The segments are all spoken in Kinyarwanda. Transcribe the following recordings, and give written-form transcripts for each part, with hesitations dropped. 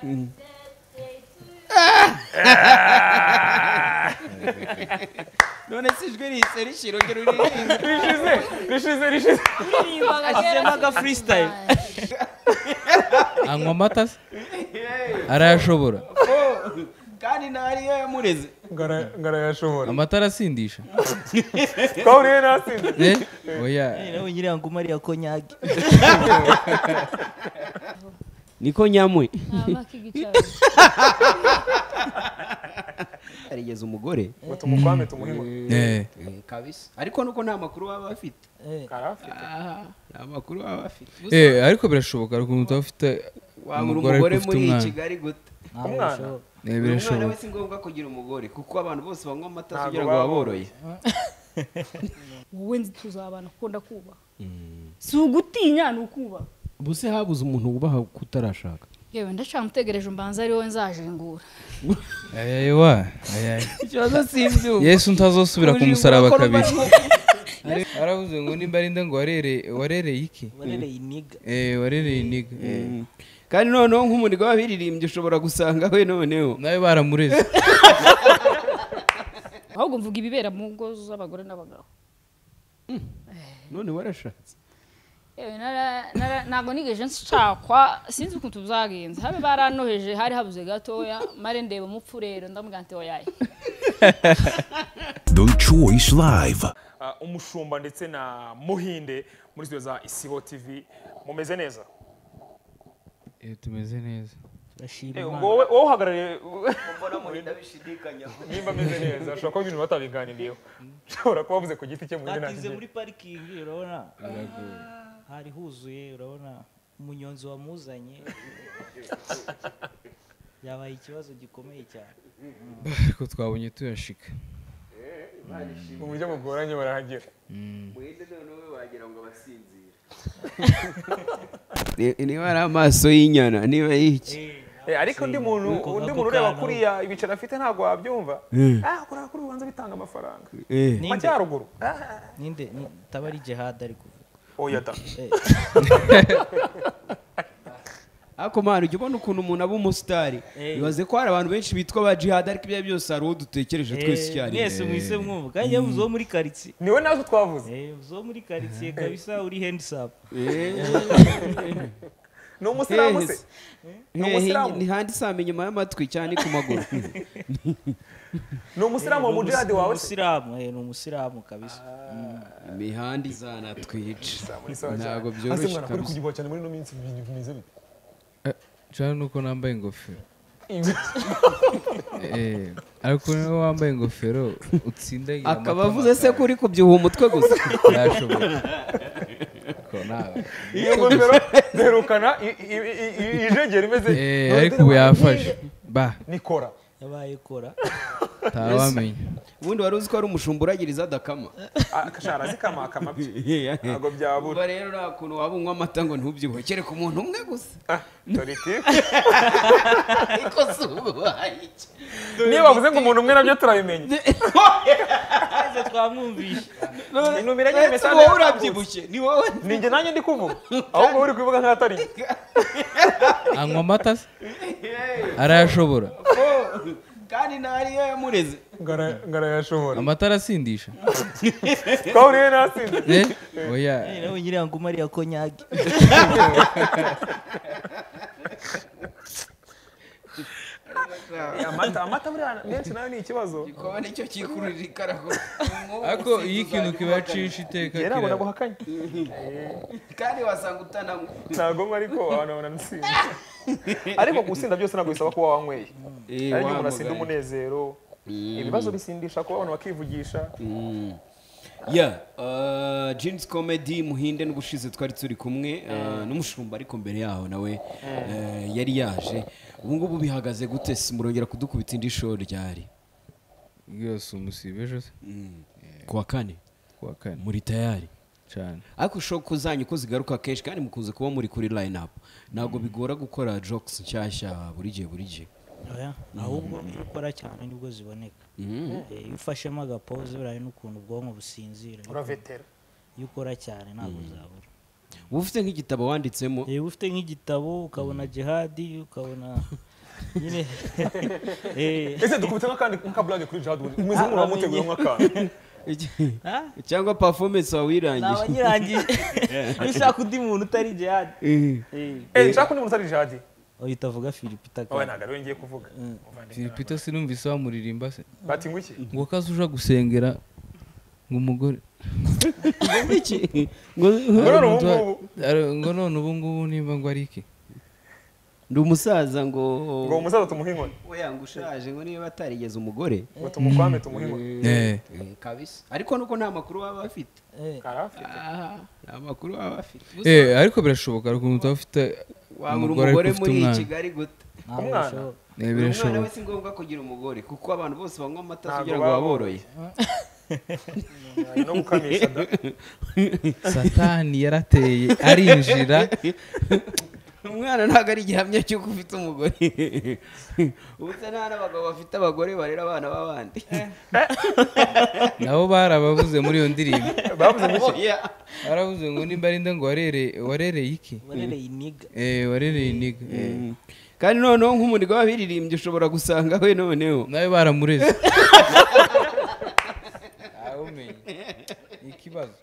none sijwe rihise rishirongera uririmba rishize asemaga freestyle anywa amata se arayashobora kandi ntariyo yamureze ngarayashobora amata arasindisha twahuriye nasinze oya nawe nyiriya ngo Maria konyagi niko nyamwe amakigicaro arigeze umugore ngo tumukwame tumuhimwe kabisa ariko nuko nta makuru baba bafite karafite nta makuru baba bafite ariko birashoboka ukuntu utaba ufite umugore muri Kigali gute umwana umwana we si ngombwa kugira umugore kuko abantu bose banywa amata kugira ngo baboroye wowe nzi tuzabana ukunda kubaha si ugutinya ni ukubaha buse habuze umuntu wubaha kutarashaka yewe ndacyamutegereje umbanza ari wowe nzajengura ewa ikibazo simbyumva Yesu ntazosubira ku musaraba kabiri aravuze ngo nimba ari nde ngo warereye iki warereye iniga kandi noneho nk'umuniga wabiririmbye ushobora gusanga we noneho nawe baramureze ahubwo mvuga ibibera mu ngo z'abagore n'abagabo none warashatse ntabwo nigeje nshakwa sinzi ukuntu byagenze habe baranoheje hari habuze gatoya mare ndeba umupfu rero ndamubwira nti oyaye The Choice Live. umushumba ndetse na Muhinde muri studio za Isibo TV mumeze neza tumeze neza wowe uhagarariye mbona Muhinde bishidikanya nimba ameze neza ashobora kuba ibintu batabiganiriyeho ashobora kuba avuze ku giti cye Muhinde natize muri parking urabona hari huzuye urabona umunyonzi wamuzanye yabaye ikibazo gikomeye cyane ariko twabonye tuyashika mu buryo bugoranye barahagera Muhinde noneho wagira ngo abasinzira niba ari amaso y'inyana niba yiki ariko undi muntu ureba kuriya ibicaro afite ntabwo wabyumva kureba kuri ubanza bitanga amafaranga mu majyaruguru ninde tabari jihad ari kuvuga oya da ako mwana ujya ubona ukuntu umuntu aba umusitari bibaze ko hari abantu benshi bitwa ba jihad ariko ibyo byose hari uwo dutekereje twese icyarimwe mwese mwise mwumva kandi yavuze uwo muri quartier niwe nazo twavuze uwo muri quartier kabisa uri hands up no umusiramu se ni handi same inyuma y'amatwi cyane ku maguru ni umusiramu mu jihad wawe ni umusiramu kabisa imihanda izanatwica ntabwo byoroshye kabisa kuri kugibo cyane muri no minsi bimeze bite cyane nuko nambaye ingofero ariko niba wambaye ingofero utsindagira akaba avuze se kuri kubyuha umutwe gusa yashoboka iyo ngofero derukana ijegera imeze ariko ubu yafashe nikora yabaye kora ntawamenya ubundi wari uzi ko ari umushumba uragiriza adakama akashara zikama ntabwo byabura rero nta kuntu waba unywa amata ngo ntubyibuhe kereka umuntu umwe gusa politiki ariko si ububaye iki niba bavuze ngo umuntu umwe nabyo turabimenya twamwumvishe inumira nyine mesaje wowe urabyibushye ni wowe ninjye nanjye ndi kuvuga ahubwo uri kuvuga nk'atari anywa amata se arayashobora kandi ntariyo yamureze ngarayashobora amata arasindisha twahuriye nasinze oya nawe nyiriya ngo Maria konyagi amata buriya menshi nayo ni ikibazo kuba nicyo kikururira ikarago ariko iyo ikintu kiba cisha iteka ntabwo naguhakanye kandi wasanga utananywa ntabwo nywa ariko abantu babona nsinda ariko gusinda byose ntabwo bisaba kuba wanyweye ariko umuntu asinda umunezero ibibazo bisindisha kuba abantu bakivugisha Jeans Comedy Muhinde n'ubushize twari turi kumwe n'umushumba ariko mbere yaho nawe yari yaje ubu ngubu bihagaze gute murongera kudukubita indi show ryari yose umusibe ejo se kuwa kane muri tayari cyane ariko show kuzanyu ko zigaruka kenshi kandi mukunze kuba muri kuri line up ntabwo bigora gukora jokes nshyashya buri gihe ahubwo iyo ukora cyane nibwo ziboneka iyo ufashemo agapoze biraye n'ukuntu ubwonko businzira uravetera iyo ukora cyane ntabwo uzabura uba ufite nk'igitabo wanditsemo ufite nk'igitabo ukabona jihadi ukabona nyine ese dukubita nk'akandi nk'akaburage kuri Jihad umeze nk'uramutegura nk'akantu cyangwa performance wawe wirangije naba nyirangije nishaka undi muntu utari Jihad nshaka undi muntu utari Jihad uhita avuga Philipita wowe ntabwo ariwe ngiye kuvuga Philipita sinumvise bamuririmba se bati ngo iki ngo kaza uja gusengera ngo umugore ngo none ubu ngubu nimba ngo ari iki ndi umusaza ngo umusaza tumuha inkoni we yanga ushaje ngo niba batarigeze umugore ngo tumukwame tumuha inkoni kabisa ariko nuko nta makuru baba bafite nta makuru baba bafite ariko birashoboka hari ukuntu utaba ufite umugore muri Kigali gute umwana umwana we si ngombwa kugira umugore kuko abantu bose banywa amata kugira ngo baboroye no gukamisha satani yarateye arinjira umwana ntabwo ari igihamya cy'uko ufite umugore ubuse nta n'abagabo bafite abagore barera abana b'abandi nabo barabavuze muri iyo ndirimbo bavuze ngo baravuze ngo nimba ari ngo warereye iki warereye iniga kandi noneho nk'umuriro w'abiririmbyi ushobora gusanga we noneho nawe baramureze umenye ikibazo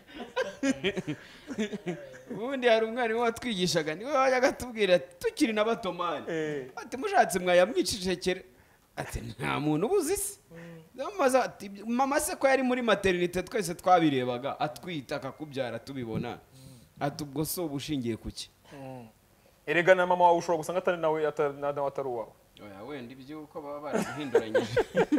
ubundi hari umwarimu watwigishaga niwe wajyaga atubwira tukiri na batomani ati mushatse mwayamwicecekera ati nta muntu ubuze isi mama se ko yari muri materinite twese twabirebaga atwita akakubyara tubibona ati ubwo so uba ushingiye ku ki erega na mama wawe ushobora gusanga atari nawe atari uwawe oya wenda iby'uko baba baraguhinduranyije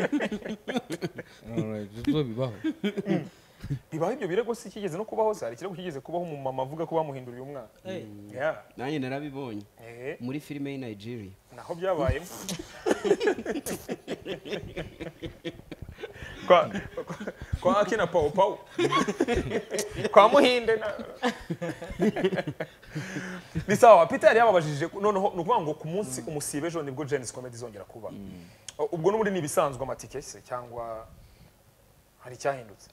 ibyo bibaho bibaho ibyo birego si kigeze no kubaho se hari ikirego kigeze kubaho umumama avuga ko bamuhinduriye umwana nanjye narabibonye muri filime y'i Nigeria naho byabayemo kwa akina pawu pawu kwa muhinde ni sawa Peter yari yababajije noneho ni ukuvuga ngo ku munsi umusibe ejo nibwo Genesis Comedy izongera kuba ubwo n'ubundi ni ibisanzwe amatike se cyangwa hari icyahindutse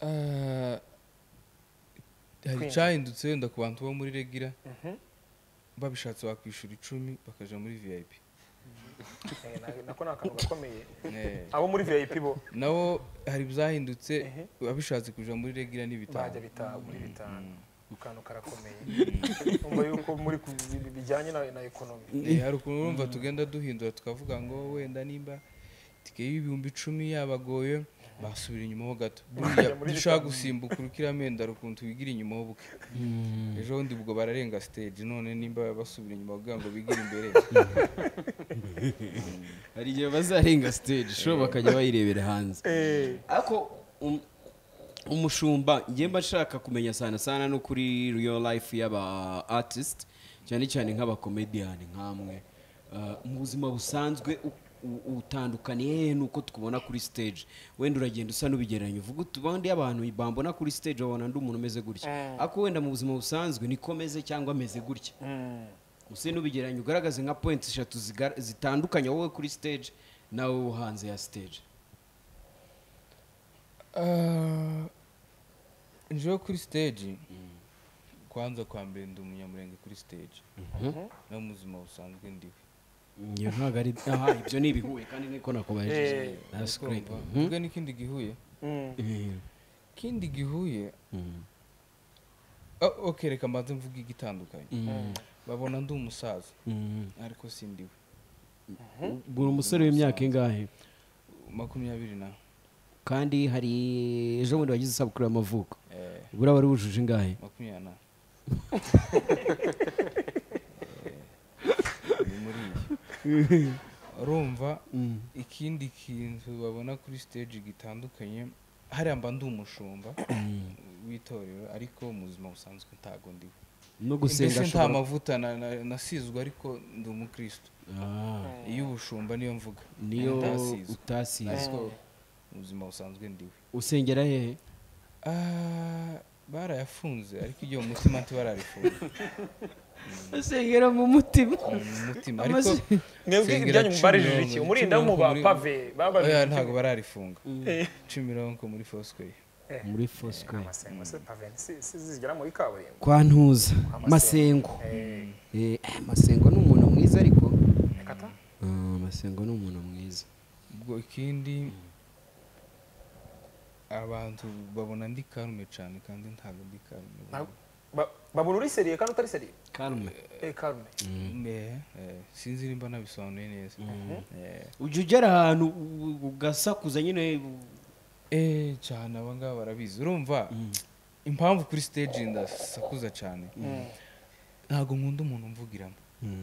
hari icyahindutse wenda ku bantu bo muri Regira babishatse bakwishyura 10 bakaja muri VIP nako ni akantu gakomeye abo muri VIP bo nabo hari byahindutse babishatse kuja muri Regira n'ibitabo bajya bita muri bitanu ukantu karakomeye umva yuko muri bijyanye na economy hari ukuntu urumva tugenda duhindura tukavuga ngo wenda nimba tike y'ibihumbi 10 yabagoye basubira inyuma ho gato dushaka gusimbuka urukiramenda rukuntu wigira inyuma ho buke ejo ndi bwo bararenga stage none nimba basubira inyuma kugira ngo bigira imbere hari igihe bazarenga stage show bakajya bayirebera hanze ariko umushumba ngiye mbashaka kumenya sana no kuri real life y'aba artist cyane cyane nk'aba comedian nkamwe mu buzima busanzwe utandukaniye nuko tukubona kuri stage wenda uragenda usa n'ubigereranya uvuga utubandi abantu bambona kuri stage babona ndi umuntu umeze gutya ako wenda mu buzima busanzwe nikomeze cyangwa ameze gutya use n'ubigereranya ugaragaze nka points 3 zitandukanye wowe kuri stage nawe hanze ya stage nje kuri stage kwanza kwa mbere ndi umunyamurenge kuri stage no mu buzima busanzwe ndiwe iyo ntabwo ari ibyo ni ibihuye kandi niko nakubajije that's great ubwo n'ikindi gihuye kindi gihuye okay reka mbanze mvuga igitandukanye babona ndi umusaza ariko sindiwe gura umusore w'imyaka ingahe 20 kandi hari ejo bundi wagize isabukuru y'amavuko bura wari wujuje ingahe 20 urumva ikindi kintu babona kuri stage gitandukanye hariya mba ndi umushumba w'itorero ariko mu buzima busanzwe ntago ndiwe no gusenga nta mavuta nasizwe ariko ndi umukristo iyo ubushumba niyo mvuga niyo utasizwe mu buzima busanzwe ndiwe usengera hehe barayafunze ariko igihe umutima ntibararifunga usengera mu mutima ariko mwebwe ibyanyu mubarijije iki umurinda mu ba pave babajije ntago bararifunga Kimironko muri Foursquare muri Foursquare amasengo pave zigera muri kaburimbo kwa Ntuza Masengo Masengo ni umuntu mwiza ariko Sengo ni umuntu mwiza. ubwo ikindi abantu babona ndi karume cyane kandi ntabwo ndi karume babona uri seriye kandi utari seriye Calme. karume sinzi nimba nabisobanuye neza Ujya ugera ahantu ugasakuza nyine cyane aba ngaba barabizi urumva impamvu kuri stage ndasakuza cyane ntabwo nkunda umuntu mvugiramo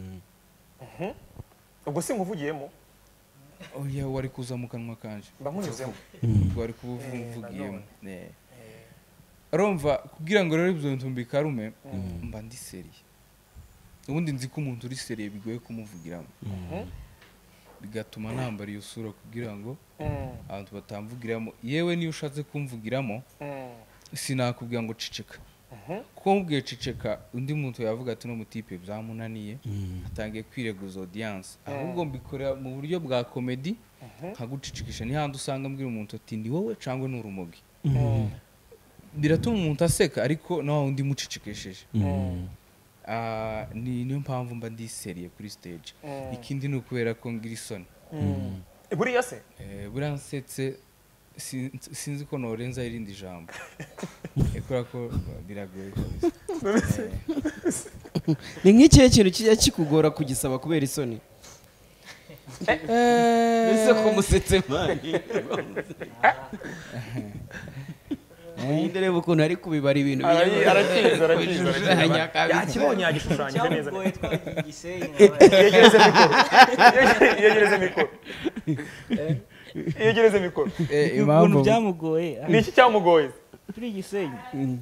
ubwo si nkuvugiyemo oya wari kuza mu kanwa kanje mba nkunyuzemo wari kuba umvugiyemo urumva kugira ngo rero ibyo bintu mbikarume mba ndi seriye ubundi nzi ko umuntu uri seriye bigoye kumuvugiramo bigatuma nambara iyo sura kugira ngo abantu batamvugiramo yewe niyo ushatse kumvugiramo sinakubwira ngo ciceka kuko mubwiye ciceka undi muntu yavuga ati no mutipe byamunaniye atangiye kwireguza audience ahubwo mbikora mu buryo bwa comedy nkagucicikisha ni handi usanga mbwira umuntu ati ndi wowe cyangwa ni urumogi biratuma umuntu aseka ariko nawe undi mucicikesheje niyo mpamvu mba ndi seriye kuri stage ikindi ni ukubera ko ngira isoni buriya se buriya nsetse sinzi ko norenza irindi jambo kubera ko biragoye kabisa ni nk'ikihe kintu kijya kikugora kugisaba kubera isoni ese ko musetse mani Ndireba ukuntu ari kubibara ibintu yakibonye yagishushanyije neza yegereze mikoro ukuntu byamugoye ni iki cyamugoye turi Gisenyi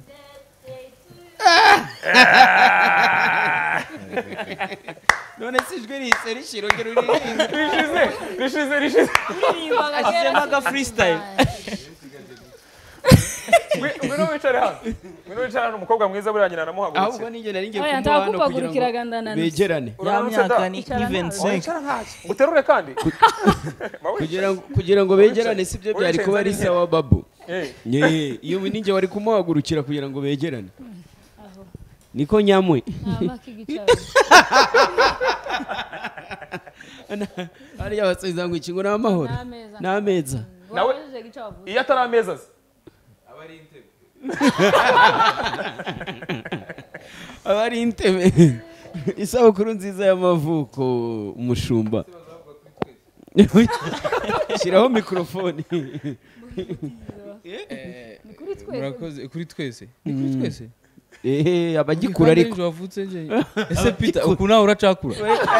none si ijwi rihise rishirongera uririmba rishize asema aga freestyle ngwino wicare hano umukobwa mwiza buriya nyina namuhagurutse ahubwo ninjye nari ngiye Oya, kumuha hano ntakupagurikiraga kugira ngo ndananutse. begerane ya myaka ni even sense uterure kandi kugira ngo begerane sibyo byari kuba ari sawa babu Eh. iyo ninjye wari kumuhagurukira kugira ngo begerane niko nyamwe hariya basubiza ngo iki ngo ni amahoro ni ameza nawe iyo atari ameza ze aba ari intebe isabukuru nziza y'amavuko umushumba shyiraho mikorofone murakoze kuri twese ni kuri twese abagikura ariko wavutse nje ese Peter uku nawe uracakura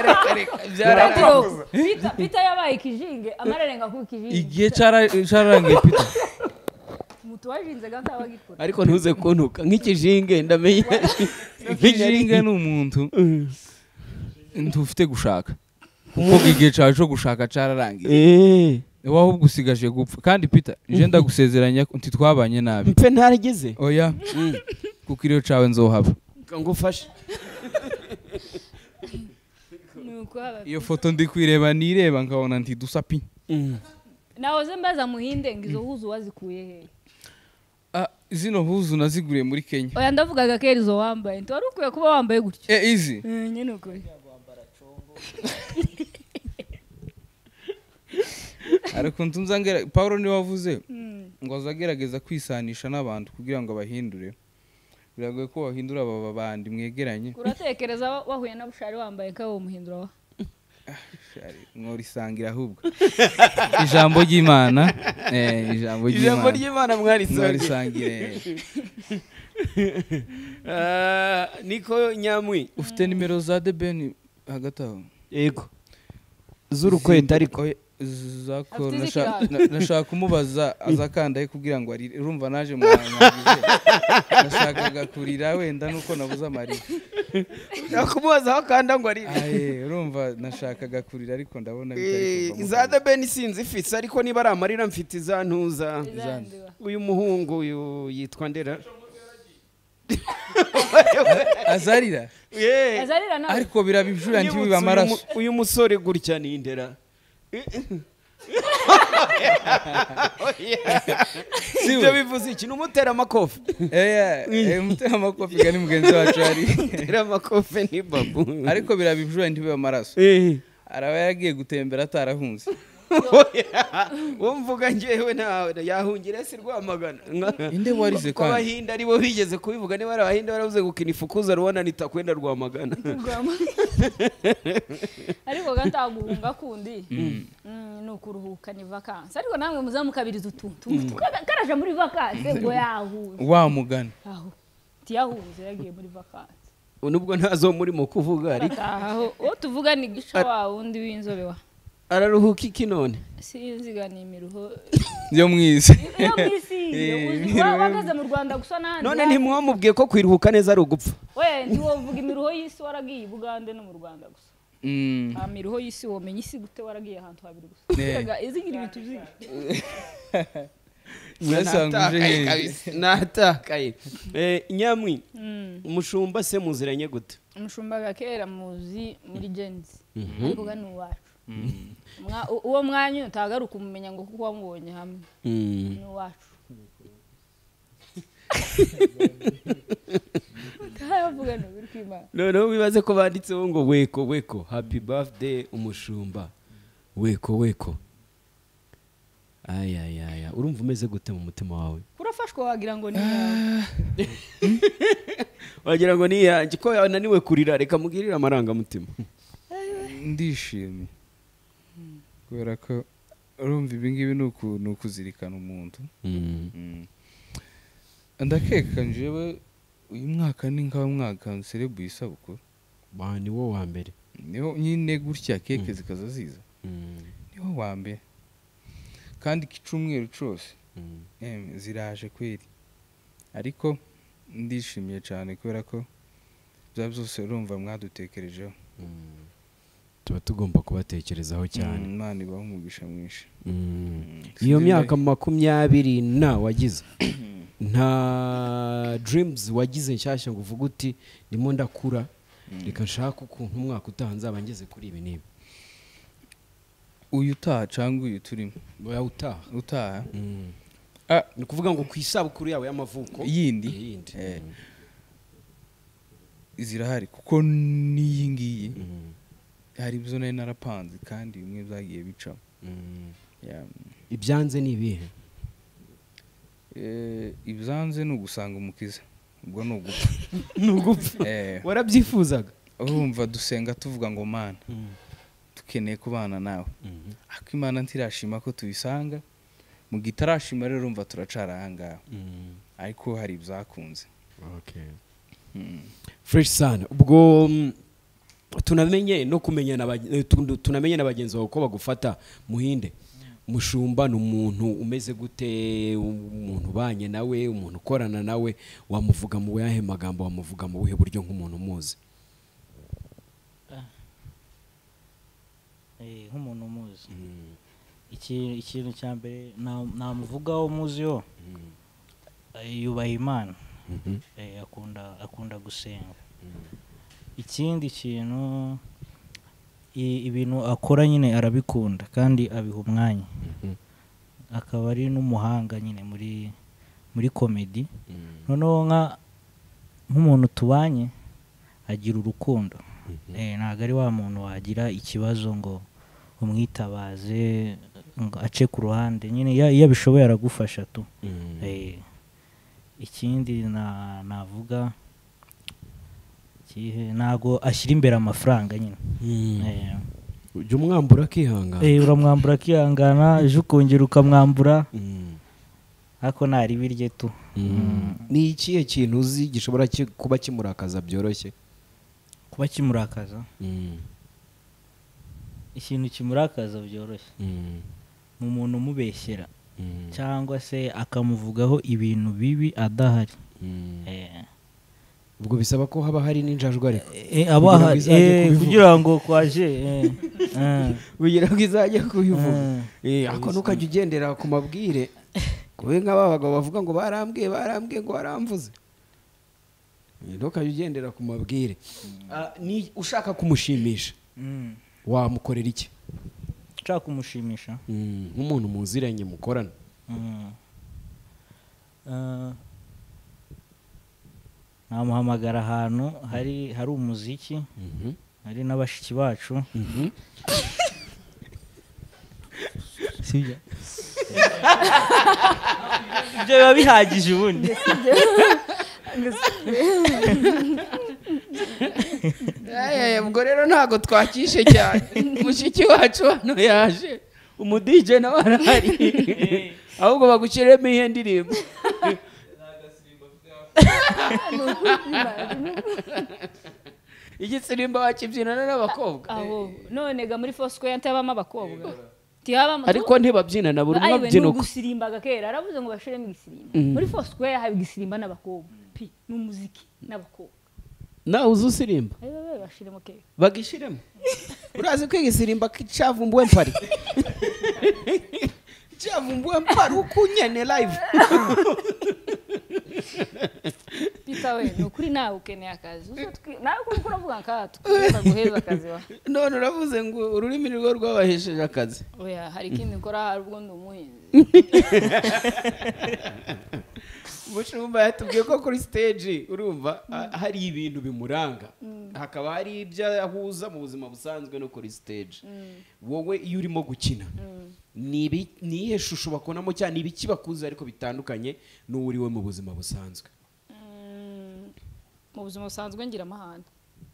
Peter yabaye ikijinge amarenga ku kijinge igihe cararangiye Peter mutu wajinze gata abagikura ariko ntuze kuntuka nk'ikijinge ndamenye ikijinge ni umuntu ntufite gushaka kuko igihe cawe cyo gushaka cararangiye wahubwo usigaje gupfa kandi Peter je ndagusezeranya nti twabanye nabi mpe ntarigeze oya kuko iriyo cawe nzohaba ngufashe iyo foto ndi kwireba nireba nkabona nti dusapi nahoze mbaza muhinde ngo izo huzu wazikuye he zino huzu naziguriye muri Kenya oya ndavugaga ko izo wambaye nti wari ukwiye kuba wambaye gutyo izi nyine ukuri ariko ntunzangera Paulo ni wavuze ngo azagerageza kwisanisha n'abantu kugira ngo abahindure biragoye ko bahindura aba bandi mwegeranye uratekereza wahuye na Bushari wambaye ko umuhindura wa mworisangira ahubwo ijambo ry'Imana ijambo ry'Imana mwarisangire niko nyamwi ufite nimero za The Ben hagati aho yego z'urukweta ariko zako nashaka kumubaza azakandaye kugira ngo ari urumva naje murangagize nashakaga kurira wenda nuko nabuza Maria nakumubaza aho kanda ngo ari urumva nashakaga kurira ariko ndabona bitari kuva za The Ben sinzi ifise ariko niba ari amarira mfite izantuza uyu muhungu uyu yitwa Ndera azarira ariko birabijura nti wiba amaraso uyu musore gutya ni Ndera sibyo bivuze iki numutera amakofi umutera amakofi gani mugenzi wacu ari tera amakofi ni babu ariko birabijura nti wiba amaraso araba yagiye gutembera atarahunze. uwo mvuga njyewe yahungira si Rwamagana Inde warize ko kandi abahinda aribo bigeze kubivuga niba ari abahinda baravuze gukina ifukuza rubona nitakwenda Rwamagana ariko gataguhunga kundi ni ukuruhuka ni vacances ariko namwe muzamukabiriza utuntu karaje muri vacances ngo yahuze wa mugani aho tiyahuze yagiye muri vacances nubwo ntazo murimo kuvuga ariko aho uwo tuvuga ni gisha wa wundi w'inzobe wa araruhuka iki none sinziga ni imiruho yo mwisi iyo mwisi wagaze mu Rwanda gusa nandi none ntimwamubwiye ko kwiruhuka neza ari ugupfa we ntiwovuga imiruho y'isi waragiye Bugande no mu Rwanda gusa miruho y'isi womenye isi gute waragiye ahantu habiri gusa izigira ibintu natakaye nyamwi umushumba se muziranye gute umushumba gakera muzi muri genzi ariko ni uwacu uwo mwanya utagaruka umumenya ngo kuko wamubonye hamwe ni uwacu utayavuga n'ubiri kwimana noneho wibaze ko banditseho ngo weko happy birthday umushumba weko ayayaya urumva umeze gute mu mutima wawe urafashwa wagira ngo ni yawe wagira ngo ni yanjye ko yananiwe kurira reka mugirire amarangamutima ndishimye kubera ko urumva ibi ngibi ni ukuzirikana umuntu ndakeka njyewe uyu mwaka ni nka mwaka nserebuye isabukuru ni wo wa mbere niho nyine gutya keke zikaza ziza niho wa mbere kandi ikicumweru cyose ziraje kweri ariko ndishimye cyane kubera ko bya byose urumva mwadutekerejeho tuba tugomba kubatekerezaho cyane Imana ibaha umugisha mwinshi iyo myaka 20 wagize nta dreams wagize nshyashya ngo uvuge uti ndimo ndakura reka nshaka ukuntu umwaka utaha nzaba ngeze kuri ibi n'ibi uyu utaha cyangwa uyu turimo utaha ni ukuvuga ngo ku isabukuru yawe y'amavuko yindi zirahari kuko n'iyi ngiyi hari ibyo nari narapanze kandi bimwe byagiye bicamo ibyanze ni ibihe ibyanze ni ugusanga umukiza ubwo ni ugupfa ni ugupfa warabyifuzaga urumva dusenga tuvuga ngo mana dukeneye kubana nawe ariko imana ntirashima ko tubisanga mu gitarashima rero urumva turacara ahangaha ariko hari ibyakunze fresh sana ubwo tunamenye no kumenyana tunamenye na bagenzi bawe ko bagufata muhinde umushumba ni umuntu umeze gute umuntu ubanye nawe umuntu ukorana nawe wamuvuga mu yahe magambo wamuvuga mu buhe buryo nk'umuntu umuzi nk'umuntu umuzi ikintu cya mbere namuvugaho muziho yubaha Imana akunda gusenga ikindi kintu ibintu akora nyine arabikunda kandi abiha umwanya akaba ari n'umuhanga nyine muri komedi noneho nk'umuntu tubanye agira urukundo ntabwo ari wa muntu wagira ikibazo ngo umwitabaze ngo ace ku ruhande nyine iyo abishoboye aragufasha tu ikindi navuga ntago ashyira imbere amafaranga nyine ujya umwambura akihangana uramwambura akihangana ejo ukongera ukamwambura ariko ntari birye tu ni ikihe kintu uzi gishobora kuba kimurakaza byoroshye kuba kimurakaza ikintu kimurakaza byoroshye ni umuntu umubeshyera cyangwa se akamuvugaho ibintu bibi adahari ubwo bisaba ko haba hari n'injajwa kugira ngo kwaje kugira ngo izajye kubivuga ariko ntukajya ugendera ku mabwire kube nk'aba bagabo bavuga ngo barambwiye ngo baramvuze ntukajya ugendera ku mabwire ushaka kumushimisha wamukorera iki ushaka kumushimisha nk'umuntu muziranye mukorana namuhamagara ahantu hari umuziki hari n'abashiki bacu sibyo ibyo biba bihagije ubundi ubwo rero ntabwo twakishe cyane mushiki wacu hano yaje umudije nawe arahari ahubwo bagushyiremo ihe ndirimbo igitsirimba wakibyinana n'abakobwa aho none ga muri Foursquare ntabamo abakobwa ariko ntibabyinana buri umwe abyina uko gusirimbaga kera aravuze ngo bashiremo igisimba muri Foursquare haba igisimba n'abakobwa n'umuziki n'abakobwa nawe uzi usirimba bashiremo kera bagishiremo urazi ko igisirimba cyavumbuwe mpari cyavumbuwe mpari ukunyene live Peter we nukuri nawe ukeneye akazi nawe kuri kuravuga nkato guheza akazi wa none uravuze ngo ururimi rwo rwabahesheje akazi oya hari ikindi nkora hari ubwo ndi umuhinzi Mushumba yatubwiye ko kuri stage urumva hari ibintu bimuranga hakaba hari ibyo ahuza mu buzima busanzwe no kuri stage wowe iyo urimo gukina nihe shusho bakonamo cyane ibiki bakuze ariko bitandukanye n'uriwe mu buzima busanzwe mu buzima busanzwe ngira amahane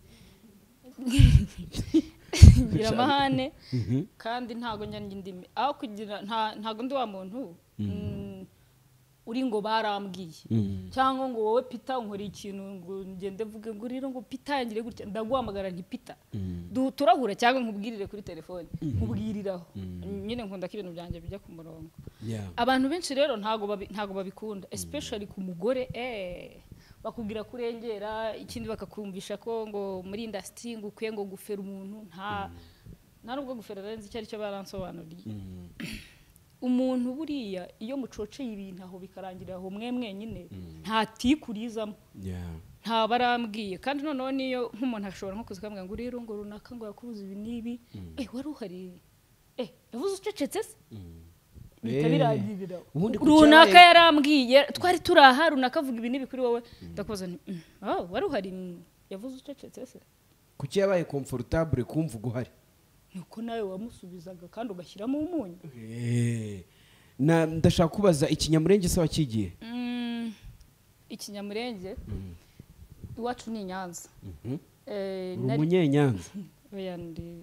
ngira amahane kandi ntago njya ndimi aho kugira ntago ndi wa muntu uri ngo barambwiye cyangwa ngo wowe Peter nkora ikintu ngo ngende vuge ngo rero ngo Peter yangire gutya ndaguhamagara nti Peter turahura cyangwa nkubwirire kuri telefone nkubwiriraho nyine nkunda ko ibintu byanjye bijya ku murongo abantu benshi rero ntago babikunda especially ku mugore bakubwira kurengera ikindi bakakumvisha ko ngo muri industry ngo ukwiye ngo gufera umuntu nta nubwo gufera renze icyo ari cyo baransobanuriye umuntu buriya iyo mucoceye ibintu aho bikarangirira aho mwenyine ntatikurizamo nta barambwiye kandi noneho niyo nk'umuntu ashobora nko kuzikamubwira ngo rero ngo runaka ngo yakubuze ibi n'ibi wari uhari yavuze ucecetse se bitabirangirira runaka yarambwiye twari turaha runaka avuga ibi n'ibi kuri wowe ndakubaza nti wari uhari yavuze ucecetse se kuki yabaye comfortable kumva uguhari nuko nawe wamusubizaga kandi ugashyiramo umunyu ndashaka kubaza ikinyamurenge se wakigiye ikinyamurenge iwacu ni Nyanza umunyenyanza oya ndi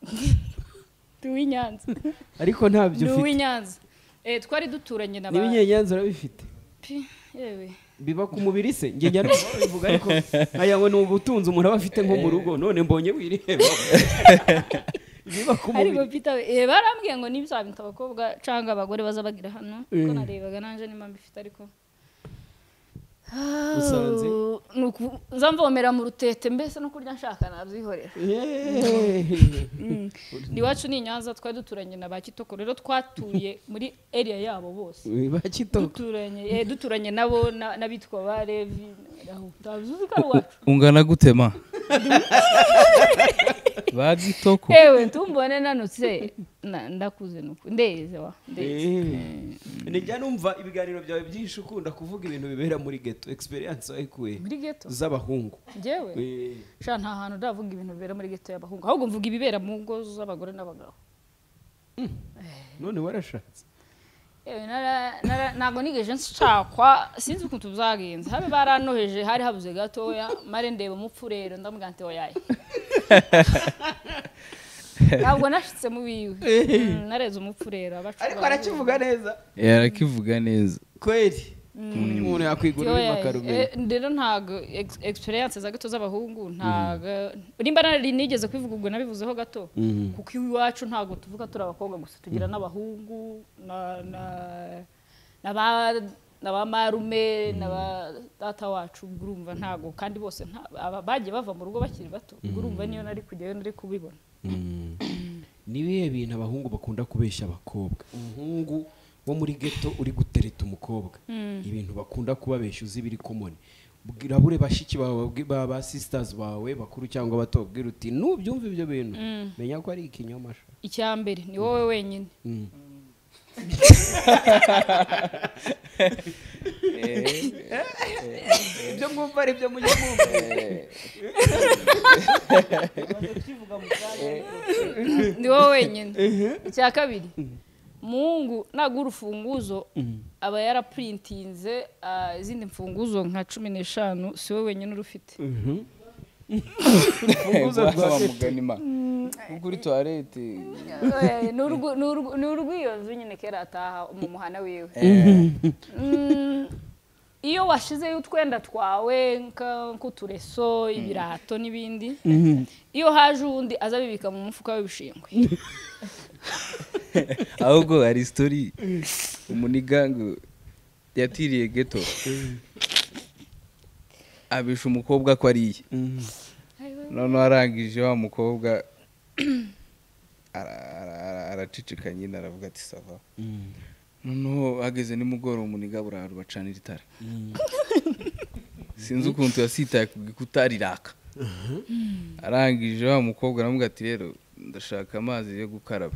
Nyanza ariko ntabyo ufite Nyanza twari duturanye na n'ibinyenyanza urabifite yewe biba ku mubiri se nge njya bivuga ariko aya ngo n'ubutunzi umuntu aba afite nko mu rugo none mbonye wiriheba biba ku mubiri ariko Peter barambwiye ngo nibizabinta abakobwa canga abagore baza bagira hano ko narebaga nanje nimba bifite ariko usanze nzamvomera mu rutete mbese no kurya nshaka nabyihorera ni wacu ni Nyanza twari duturanye na bakitoko rero twatuye muri area yabo bose bakitoko duturanye nabo nabitwa ba Levi ndavuze ko wacu ungana gutema bagitoko ewe tumbone nanutse ndakuze nuko ndeze wa njya numva ibiganiro byawe byinshi ukunda kuvuga ibintu bibera muri ghetto experience wayikuye muri ghetto z'abahungu jewe sha nta hantu ndavuga ibintu bibera muri ghetto y'abahungu ahubwo mvuga ibibera mu ngo z'abagore n'abagabo none warashatse ntago nigeje nshakwa sinzi ukuntu byagenze habe baranoheje hari habuze gatoya mare ndeba umupfurero ndamubwira nti oyaye ntabwo nashitse mu biwe nareze umupfurero ariko arakivuga neza yarakivuga neza kweli umuntu yakwigurira makarumene ndero ntago experience za gato z'abahungu ntago rimba nigeze kwivuga ubwo nabivuzeho gato kuko iwacu ntago tuvuga turi abakobwa gusa tugira n'abahungu n'aba marume n'aba data wacu urumva ntago kandi bose bagiye bava mu rugo bakiri bato urumva niyo nari kujyayo nari kubibona nibihe bintu abahungu bakunda kubeshya abakobwa umuhungu wo muri ghetto uri gutereta umukobwa ibintu bakunda kubabeshya uzi biri common bwirabure bashiki bawe ba sisters bawe bakuru cyangwa bato bwira uti nubyumva ibyo bintu menya ko ari ikinyoma icyambere ni wowe wenyine ibyo mwumva ari byo mujye mwumva ni wowe wenyine. Icya kabiri, Mungu nagura urufunguzo aba yaraprintinze izindi mfunguzo nka 15, si wowe wenyine urufite. urufunguzo rwa muganima kuri toilette Ni urw'iyo nzu nyine kera ataha mu muhana wiwe. Iyo washizeyo utwenda twawe nk'utureso, ibirato n'ibindi, iyo haje undi azabibika mu mufuka w'ibishingwe. ahubwo hari story umunigango yatiriye ghetto abisha umukobwa ko ariye none arangije wa mukobwa aracicika nyine aravuga ati sava noneho ageze nimugoroba umuniga buraru bacanira itara sinzi ukuntu yasitaye kutariraaka arangije wa mukobwa aravuga ati rero ndashaka amazi yo gukaraba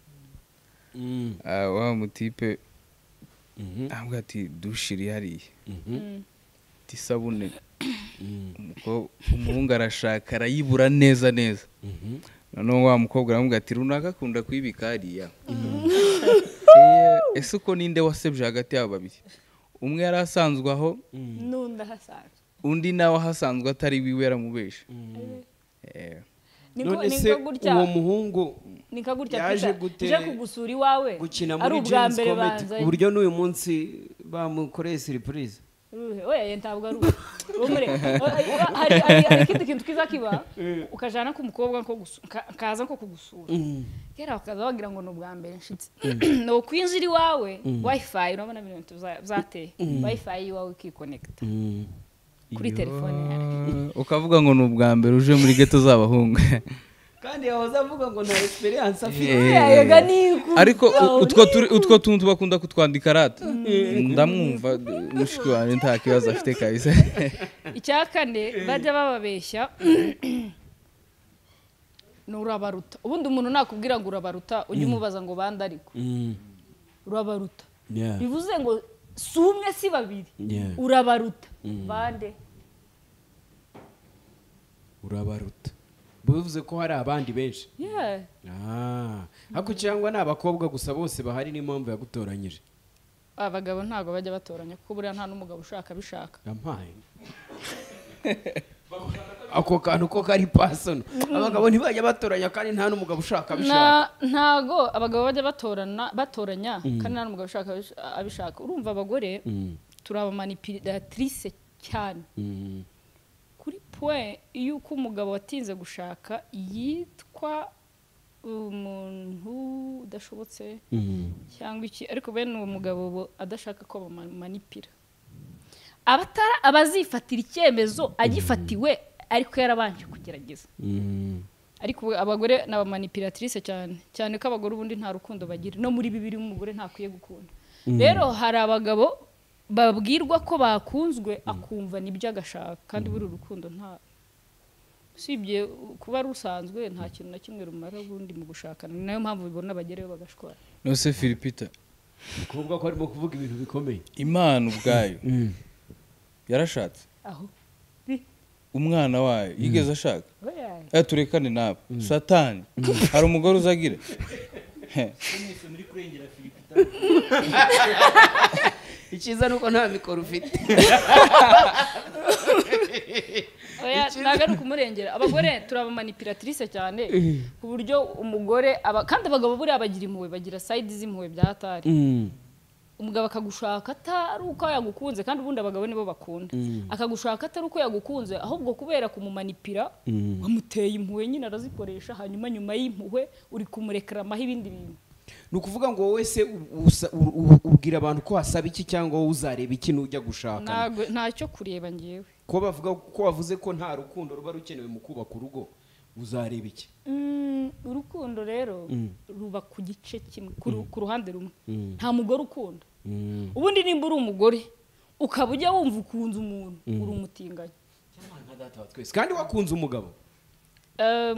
wa mutipe aravuga ati dushiri hariye tisabune umuhungu arashaka arayibura neza neza noneho wa mukobwa aravuga ati runaka akunda kuyibika hariya ese uko ninde wasebye hagati y'abo babiri umwe yari asanzwe aho Nunda hasanzwe undi nawe ahasanzwe atari wiwe yaramubesha none se uwo muhungu yaje gute kugusura iwawe gukina muri James Comedy uburyo n'uyu munsi bamukoreye surprise? Oya ntabwo ari umure. Hari ikindi kintu kiza kiba ukajana ku mukobwa ko kaza ko kugusura kera bakaza bagira ngo no bwa mbere nshitse no kwinjira iwawe wifi urabona ibintu zateye wifi iwawe ikiconnecta kuri telefone yawe ukavuga ngo ni ubwa mbere uje muri ghetto z'abahungu kandi yahoze avuga ngo nta experience afite. Ariko utwo tuntu bakunda kutwandika rata ndamwumva mushiki wanjye nta kibazo afite kabisa. Icya kane bajya bababeshya n'urabaruta. Ubundi umuntu nakubwira ngo urabaruta ujye umubaza ngo bande ariko urabaruta bivuze ngo si umwe si babiri urabaruta bande urabaruta bivuze ko hari abandi benshi. Hako cyangwa ni abakobwa gusa bose bahari n'impamvu yagutoranyije? Abagabo ntago bajya batoranya kuko buriya nta n'umugabo ushaka bishaka. Yampaye ako kantu ko kari personal. Abagabo ntibajya batoranya kandi nta n'umugabo ushaka bishaka. Ntago abagabo bajya batoranya kandi nta n'umugabo ushaka abishaka. Urumva abagore turaba manipulatrice cyane. Kuri point yuko umugabo watinze gushaka yitwa umuntu udashobotse cyangwa iki, ariko bene uwo mugabo adashaka ko bamanipira abazifatira icyemezo agifatiwe ariko yarabanje kugerageza. Ariko abagore n'abamanipulatrice cyane cyane ko abagore ubundi nta rukundo bagira, no muri bibiri umugore ntakwiye gukunda. Rero hari abagabo babwirwa ko bakunzwe akumva nibyo agashaka kandi buri urukundo nta usibye kuba rusanzwe nta kintu na kimwe rumara ubundi mu gushakana. Nayo mpamvu bibona abagereyo bagashwara. Nose Philipita kuvuga ko arimo kuvuga ibintu bikomeye. Imana ubwayo yarashatse aho umwana wayo yigeze ashaka turekane nabo Satani hari umugore uzagira muri kurengera Philipita. Ikiza nuko nta mikoro ufite. Oya nagaruka kumurengera. Abagore turabamanipulatrice cyane ku buryo umugore kandi abagabo buri abagira impuhwe, bagira side z'impuhwe bya hatari. Umugabo akagushaka atari uko yagukunze kandi ubundi abagabo nibo bakunda. Akagushaka atari uko yagukunze ahubwo kubera kumumanipira wamuteye impuhwe nyine arazikoresha, hanyuma nyuma y'impuhwe uri kumurekramaho ibindi bintu. Nukuvuga ngo wowe se ubwira abantu ko hasaba iki cyangwa wowe uzareba iki nujya gushaka? Ntacyo kureba ngiyewe. Ko bavuga ko wavuze ko nta rukundo ruba rukenewe mu kubaka urugo, uzareba iki? Urukundo rero ruba ku gice kimwe, ku ruhande rumwe. Nta mugore ukunda. Ubundi nimba uri umugore ukaba ujya wumva ukunze umuntu uri umutinganyi. Kandi wakunze umugabo?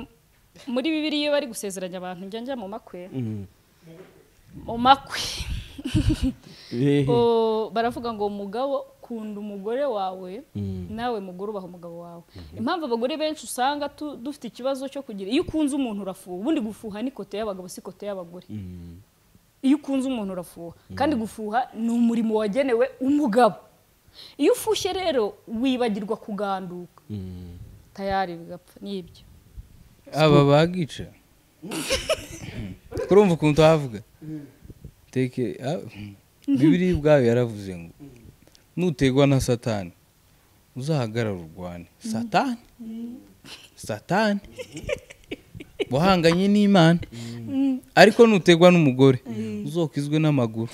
Muri bibiri iyo bari gusezeranya abantu njya mu makwe. Mu makwe baravuga ngo umugabo kunda umugore wawe nawe mugore ubaha umugabo wawe. Impamvu abagore benshi usanga dufite ikibazo cyo kugira iyo ukunze umuntu urafuha, ubundi gufuha ni kote y'abagabo si kote y'abagore. Iyo ukunze umuntu urafuha kandi gufuha ni umurimo wagenewe umugabo. Iyo ufushye rero wibagirwa kuganduka tayari bigapfa n'ibyo. Aba bagica kurumva ukuntu havuga teke Bibiri bwawe yaravuze ngo nutegwa na Satani uzahagarara urwane. Satani wahanganye n'Imana, ariko nutegwa n'umugore uzokizwe n'amaguru.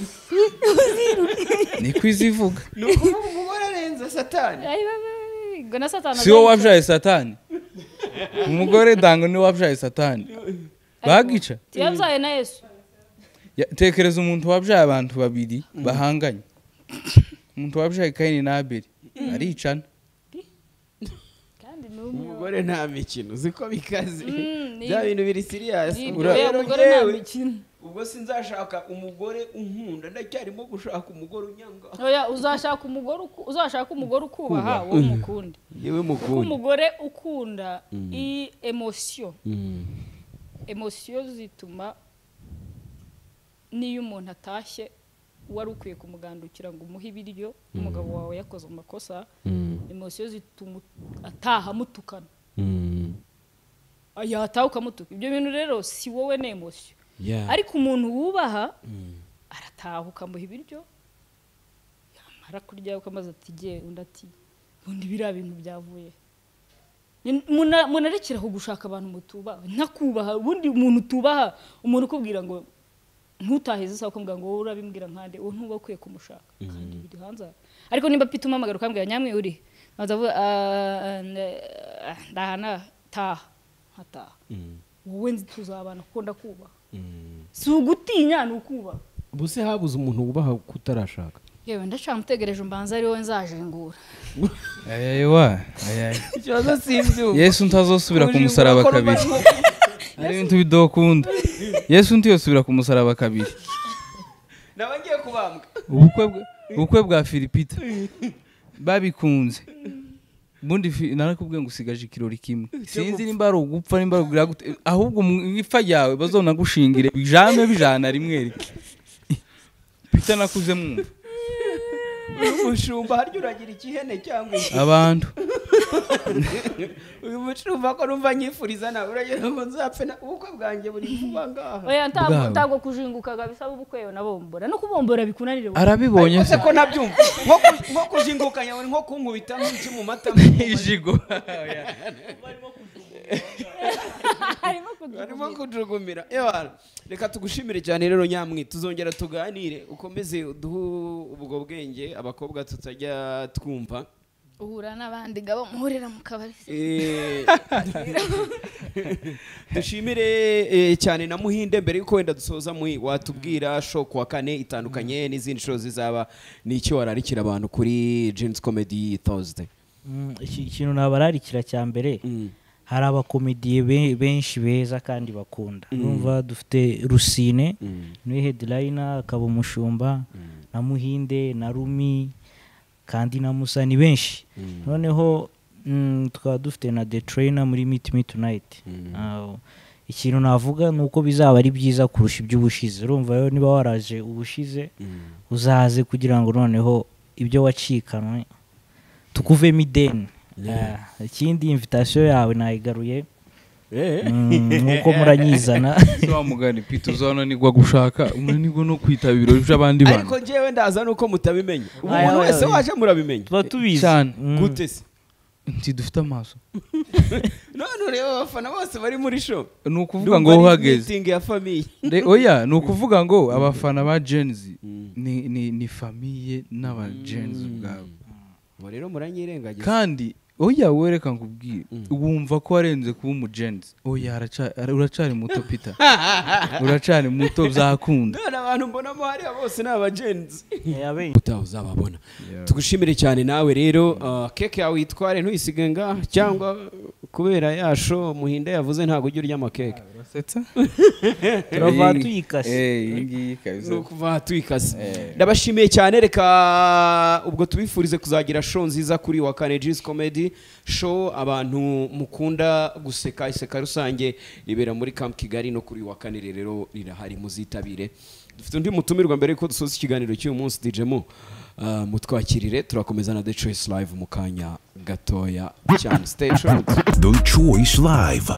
Niko izivuga. Umugore arenza Satani. Si wowe wabyaye Satani. Umugore dango ni wabyaye Satani. Bagica yabyaye na Yesu. Tekereza umuntu wabyaye abantu babiri bahanganye. Umuntu wabyaye Kayini na Abeli aricana. Umugore nta mikino ziko bikaze. Bya bintu biri serious. Umugore nta mikino. Ubwo sinzashaka umugore unkunda, ndacyarimo gushaka umugore unyanga. Oya, uzashaka umugore ukubaha wowe mukunde. Yewe mukunde. Umugore ukunda emotion. Emotion zituma niyo umuntu atashye wari ukwiye kumugandukira ngo umuhe ibiryo, umugabo wawe yakoze amakosa, emotion zituma ataha mutukana. Yataha ukamutuka. Ibyo bintu rero si wowe ne emotion. Ariko umuntu wubaha arataha ukamuha ibiryo, yamara kurya ukamaze ati giye undi ati undi biriya bintu byavuye. Munarekera aho gushaka abantu mutubaha, ntakubaha ubundi umuntu utubaha, umuntu ukubwira ngo ntutaheze sawa kumbwira ngo wowe urabimbwira nkande uwo ntuba kwiye kumushaka kandi biri hanze. Ariko nimba pita umamagara ukambwira nyamwe uri azavuga ndahana taha hataha wowe nzi tuzabana kuko ndakubaha. Si ugutinya ni ukubaha. Buse habuze umuntu wubaha kutarashaka. Yewe ndacamutegereje umbanza ari wowe nzajengura. Ikibazo simbyumva. Yesu ntazosubira ku musaraba kabiri. Ari ibintu bidokunda. Yesu ntiyosubira ku musaraba kabiri. Nabagiye kubambwa. Ubukwe bwa Filipita babikunze. Bundi narakubwiye ngo usigaje ikirori kimwe. Sinzi nimba ari ugupfa nimba ari ugira gute, ahubwo ipfa yawe bazona gushingire bijana rimwe rike. Pita nakuze mwumva. Umushumba haryo uragira ikihene cyangwa abantu. Uyu mushumba ko numva nyifuriza nawe uragira ngo nzapfe na ubukwe bwanjye buri vuba ngaha. Oya ntago kujinguka bisaba ubukwe na bombora no kubombora bikunanire. Arabibonye se ko nabyumva nko kujinguka yawe nko kunkubita n'iki mu mata ijigo. Arimo kujugumira. Reka tugushimire cyane rero Nyamwi, tuzongera tuganire ukomeze uduhu ubwo bwenge abakobwa tutajya twumva. Uhura n'abandi gabo muhurira mu kabari. Dushimire cyane na Muhinde. Mbere yuko wenda dusoza watubwira show kwa kane itandukanye n'izindi show zizaba n'icyo wararikira abantu kuri Gene's Comedy Thursday. Ikintu nabararikira cya mbere, hari abakomediye benshi beza kandi bakunda. Numva dufite Rusine ni headliner, akaba Umushumba na Muhinde na Rumi kandi na Musa ni benshi. Noneho tukaba dufite na The Trainer muri Meet Me Tonight. Ikintu navuga nuko bizaba ari byiza kurusha iby'ubushize. Urumva rero niba waraje ubushize uzaze kugira ngo noneho ibyo wacikanwe tukuvemo ideni. Ikindi invitation yawe nayigaruye nkuko muranyizana. So mugani Pita uzana nigwa gushaka umunanirwa no kwitaba ibirori by'abandi bantu. Ariko jewe ndaza nuko mutabimenye. Umuntu wese waje murabimenye. Tuba tubizi gute se nti dufite amaso. None rero abafana bose bari muri show nukuvuga ngo uhageze meeting ya famille. Oya nukuvuga ngo abafana ba Genz ni famille n'aba Genz bwabo. Rero muranyirengagiza kandi oya wereka nkubwire wumva ko warenze kuba umugenzi. Oya uracari muto Pita. Uracari muto zakunda. None abantu mbona mo hari bose n'abagenzi. Utazababona. Tugushimire cyane nawe rero keke yawe itware ntuyisigenga cyangwa kubera yasho muhinda yavuze ntabwo ujya urya amakeke urasetsa turava tuyikase iyi ngiyi kabisa kuva tuyikase ndabashimiye cyane reka ubwo tubifurize kuzagira show nziza kuri wa kane G's Comedy show abantu mukunda guseka iseka rusange ibera muri Camp Kigali no kuri wa kane rero rirahari muzitabire dufite undi mutumirwa mbere ko dusoza ikiganiro cy'uyu munsi DJ Mo mutwakirire turakomeza na The Choice Live mu kanya gatoya cyane stay tuned The Choice Live.